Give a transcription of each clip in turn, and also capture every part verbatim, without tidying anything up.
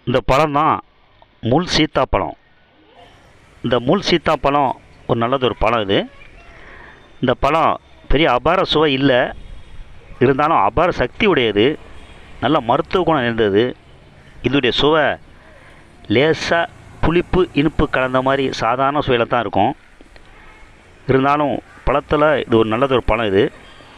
இந்த பழம் தான் முள் சீத்தாப்பழம். இந்த முள் சீத்தாப்பழம் ஒரு நல்லது ஒரு பழம். இது இந்த பழம் பெரிய அபார சுவை இல்லை, இருந்தாலும் அபார சக்தி உடையது, நல்ல மருத்துவ குணம் நிறைந்தது. இதனுடைய சுவை லேசாக புளிப்பு இனிப்பு கலந்த மாதிரி சாதாரண சுவையில் தான் இருக்கும். இருந்தாலும் பழத்தில் இது ஒரு நல்லது ஒரு பழம். இது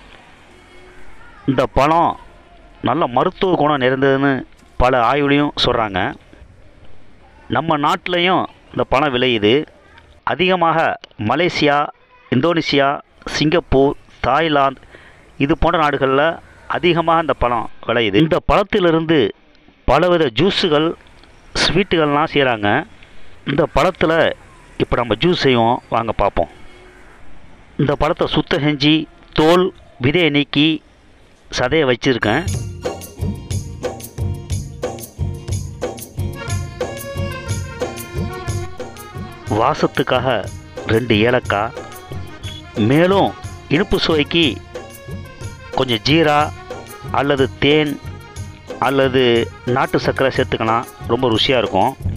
இந்த பழம் நல்ல மருத்துவ குணம் நிறைந்ததுன்னு பல ஆய்வுலையும் சொல்கிறாங்க. நம்ம நாட்டிலையும் இந்த பழம் விளையுது. அதிகமாக மலேசியா, இந்தோனேசியா, சிங்கப்பூர், தாய்லாந்து இது போன்ற நாடுகளில் அதிகமாக இந்த பழம் விளையுது. இந்த பழத்திலிருந்து பலவித ஜூஸுகள், ஸ்வீட்டுகள்லாம் செய்கிறாங்க. இந்த பழத்தில் இப்போ நம்ம ஜூஸ் செய்வோம், வாங்க பார்ப்போம். இந்த பழத்தை சுத்தம் செஞ்சு தோல் விதையை நீக்கி சதையை வச்சுருக்கேன். வாசத்துக்காக ரெண்டு ஏலக்காய், மேலும் இனிப்பு சுவைக்கு கொஞ்சம் ஜீரா அல்லது தேன் அல்லது நாட்டு சர்க்கரை சேர்த்துக்கலாம், ரொம்ப ருசியாக இருக்கும்.